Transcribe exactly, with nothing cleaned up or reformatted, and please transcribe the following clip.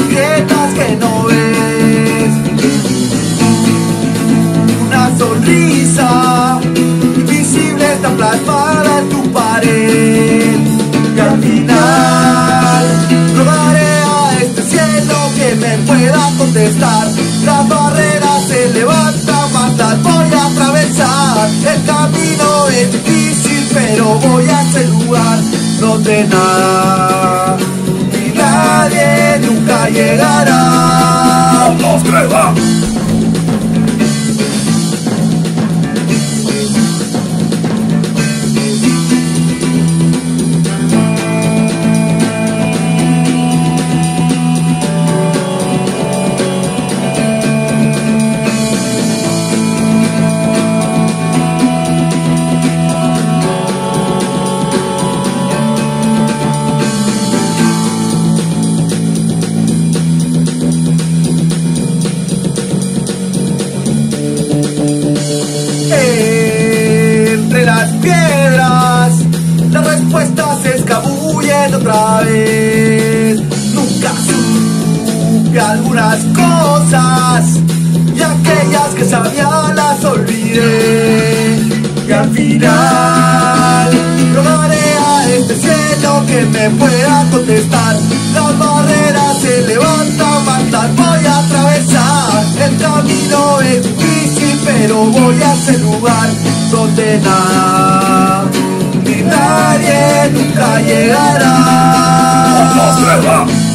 las grietas que no ves. Una sonrisa invisible está plasmada en tu pared. Y al final rogaré a este cielo que me pueda contestar. Las barreras se levantan, más las voy a atravesar. El camino es difícil, pero voy a ese lugar donde nada ni nadie nunca llegará. Un, dos, tres, va. Entre las piedras las respuestas se escabullen otra vez. Nunca supe algunas cosas y aquellas que sabía las olvidé. Y al final rogaré a este cielo que me pueda contestar. Las barreras se levantan, más las voy a atravesar. El camino es difícil, pero voy a ese lugar donde nada ni nadie nunca llegará. Un, dos, tres, va.